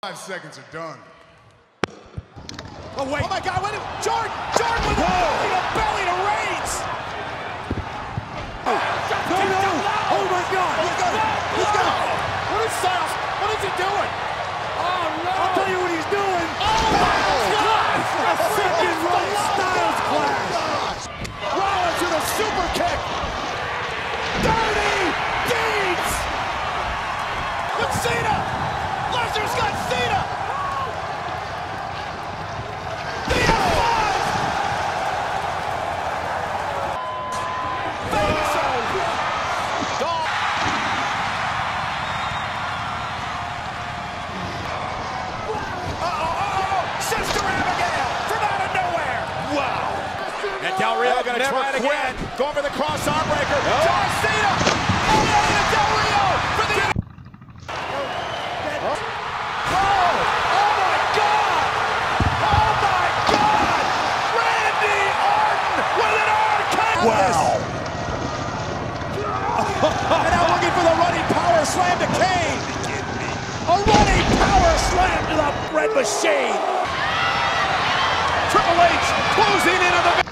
5 seconds are done. Oh, wait. Oh, my God. Wait. Jordan with a belly to Reigns. No. Oh, my God. He's got it. What is Styles? What is he doing? Oh, no. I'll tell you what he's doing. Oh, my God. A second right Styles clash. Rollins with a super kick. Dirty deeds. With Cena. Lesnar's got Cena. The F5. Sister Abigail from out of nowhere. Wow. And Del Rio going to try it again. Going for the cross arm breaker. John Cena. Oh, no, and Del Rio for the... Oh, my God. Oh, my God. Randy Orton with an RKO. Wow. And now looking for the running power slam to Kane. A running power slam to the Red Machine. Triple H closing in on the...